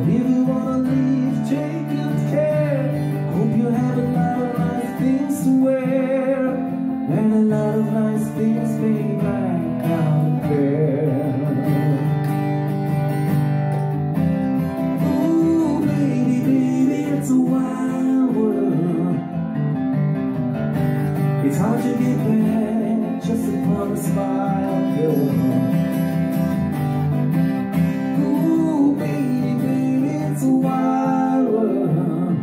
But if you wanna leave, take good care. Hope you have a lot of nice things to wear, and a lot of nice things made back out there. Ooh, baby, baby, it's a wild world. It's hard to get back just upon a smile, girl. Ooh, baby, baby, it's a wild world.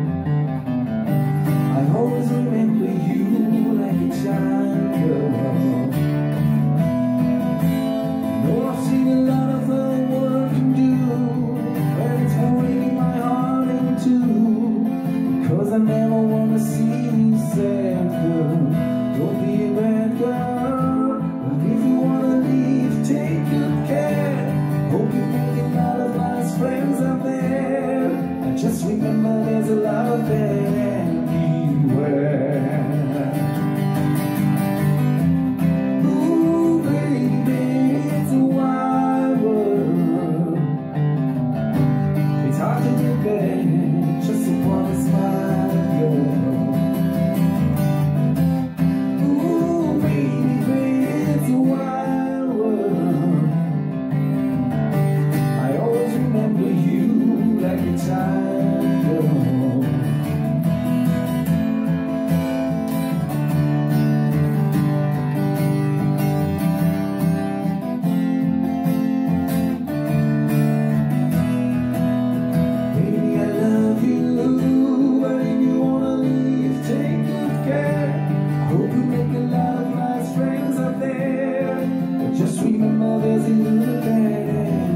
I always remember you like a child, girl. Know I've seen a lot of the world can do, and it's breaking my heart in two, 'cause I never wanna see you sad, girl. Don't be a bad girl. But if you wanna leave, take good care. Hope you make a lot of nice friends out there. And just remember there's a lot of them everywhere. Ooh, baby, it's a wide world. It's hard to get back just upon a smile, girl. Just remember there's a little bit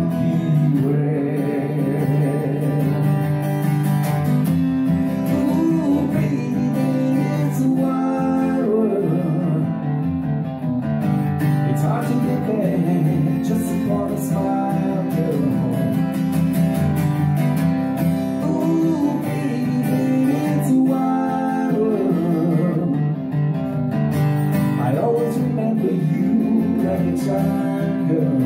beware. Ooh, baby, it's a wide world. It's hard to get back just upon a smile, girl. Ooh, baby, it's a wide world. I always remember you like a child, girl.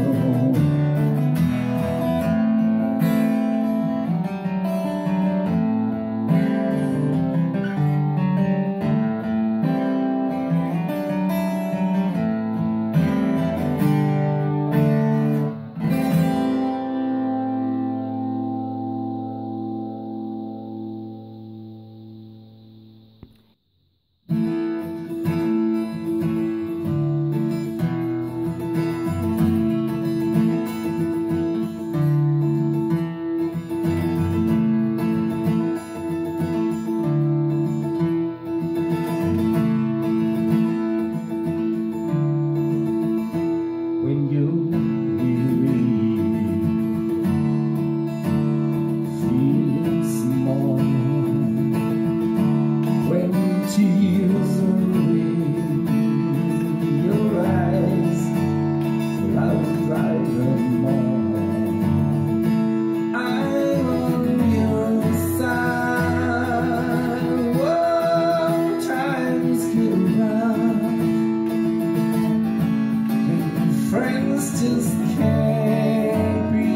Just can't be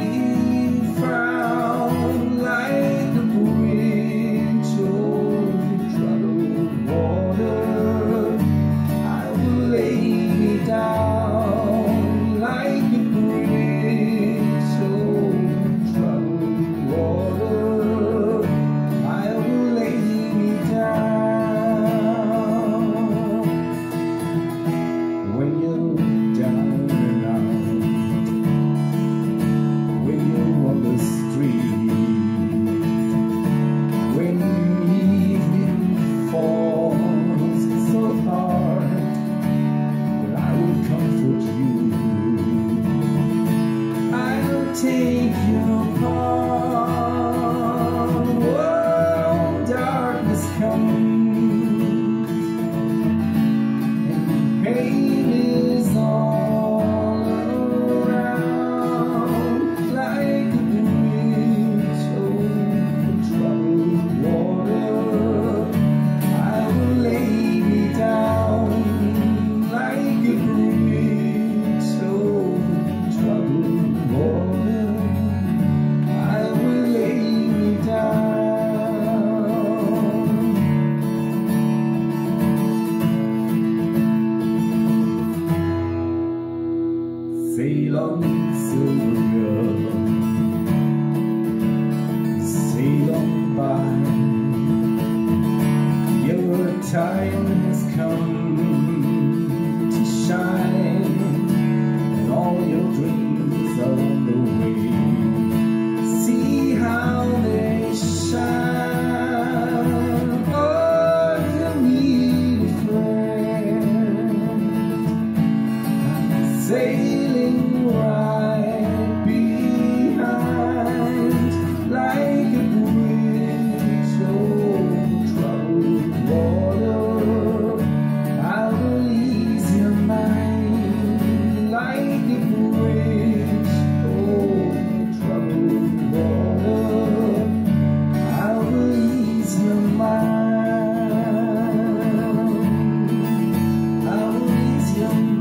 found like a bridge over troubled water. I will lay me down like a bridge over troubled water. I will lay me down when you're down. Take your part when darkness comes and pain is all around like a bridge over troubled water. I will lay me down like a bridge over troubled water. I long silver girl, sail on by. Your time has come to shine, and all your dreams are on the way. See how they shine. Oh, you need a friend. I'm sailing right behind, like a bridge over troubled water. I will ease your mind, like a bridge over troubled water. I will ease your mind. I will ease your mind.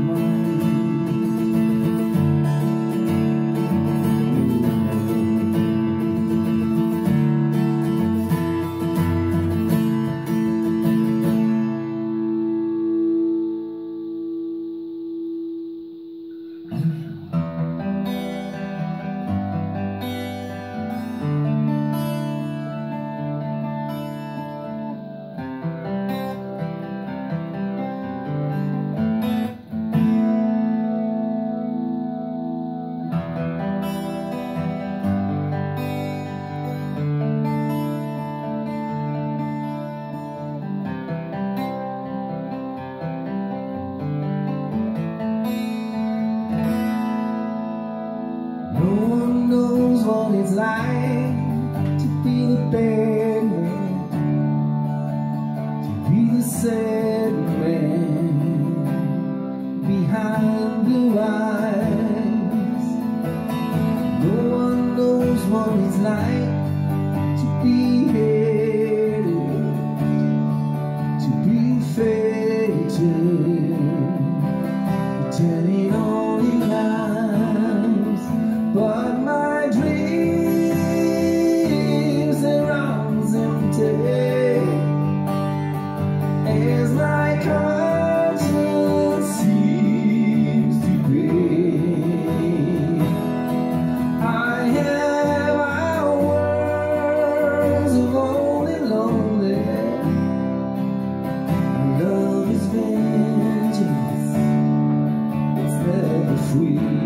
No one knows what it's like to be the bad man, to be the sad man behind blue eyes. No one knows what it's like to be hated, to be faded, pretending all your lives. But my dreams, their arms empty, as my conscience seems to be. I have hours of lonely, lonely. Love is vengeance, it's never free.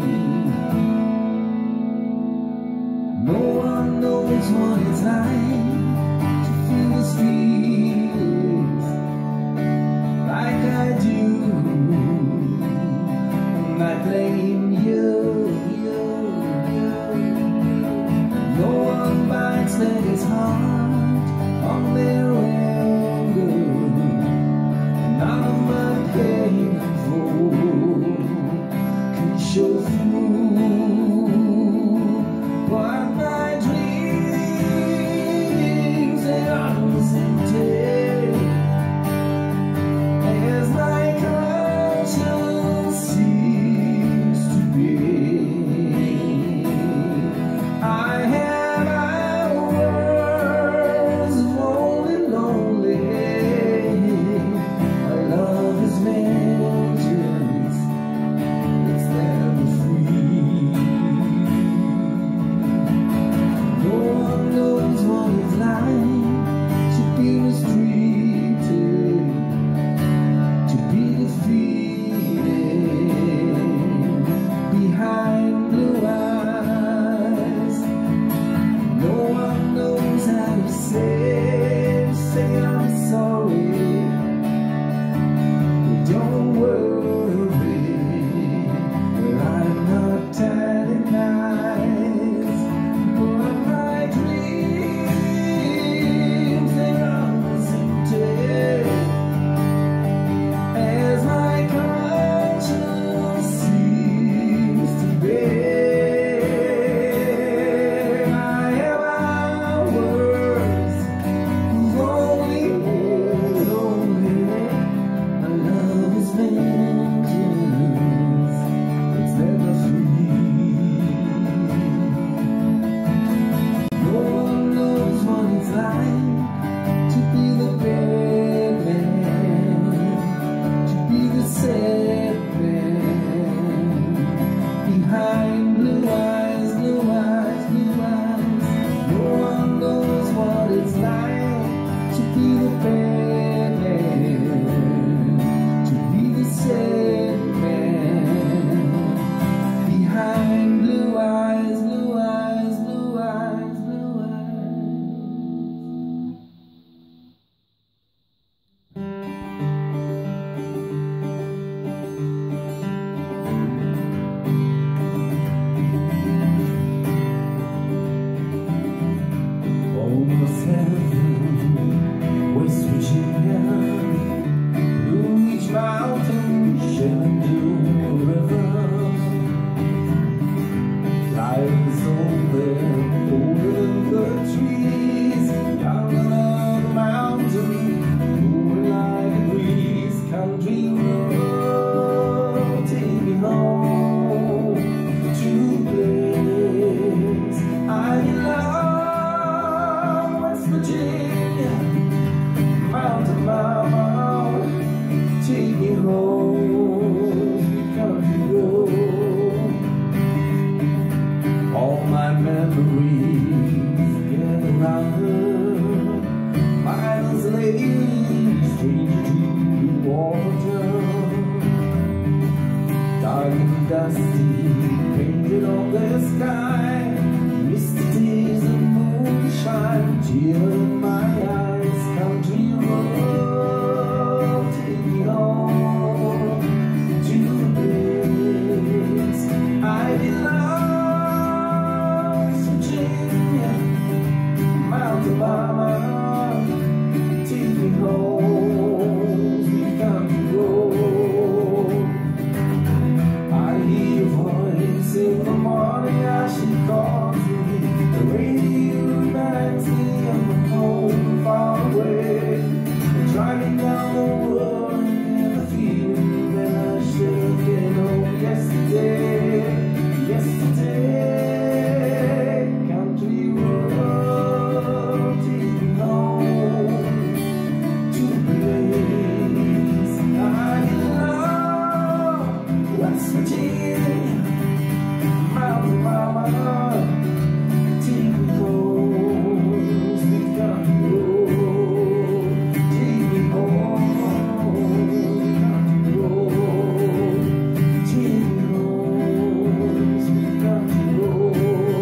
No one knows what it's like to feel these feelings like I do, and I blame you. No one bites their heart on their anger, none of my painful can show through. But my dreams, their arms empty, as my conscience seems to be. I have hours of lonely, behind blue eyes, blue eyes, blue eyes. No one knows what it's like to be the bad man, to be the sad man. Behind blue eyes, blue eyes, blue eyes, blue eyes. Almost heaven, West Virginia, Blue Ridge Mountain, Shenandoah River. Riders over the trees, down on the mountain, moving like a breeze. Country road, take me home to the place I love, West Virginia, mountain mama, take me home, country road. All my memories get around her, miles later, stranger to the water. Dark and dusty, painted on the sky, misty days of moonshine, tear in my eyes. Country road, take me home to the place I belong. Virginia, mountain mama, take me home, sweet country road. I hear your voice in the morning as she calls me. The radio reminds me of the home far away. Driving down the road and the feeling that I should have been home yesterday, yesterday. Country road, take me home to the place I belong. West Virginia, mountain mama, take me home, sweet country road. Take me home, country road. Take me home, sweet country road.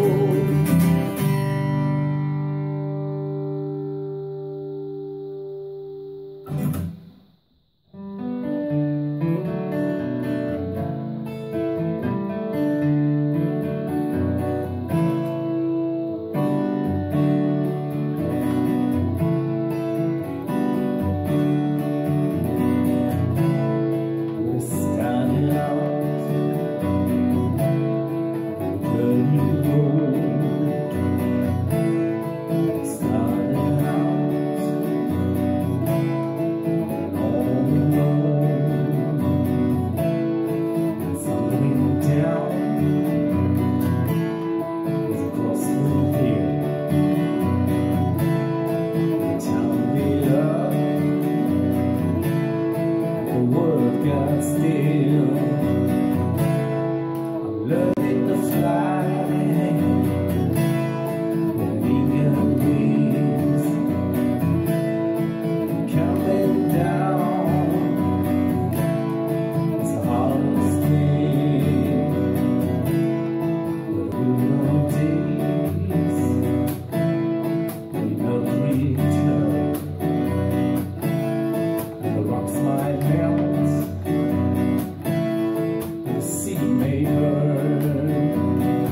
We're starting out the new road. Starting out all alone. Something down is a crossroad here. Tell me up, the world got still. I'm learning to fly, letting your wings coming down. It's the hardest thing, but we know days we never return, and the rocks might melt, the sea may burn.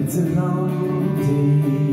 It's a long day.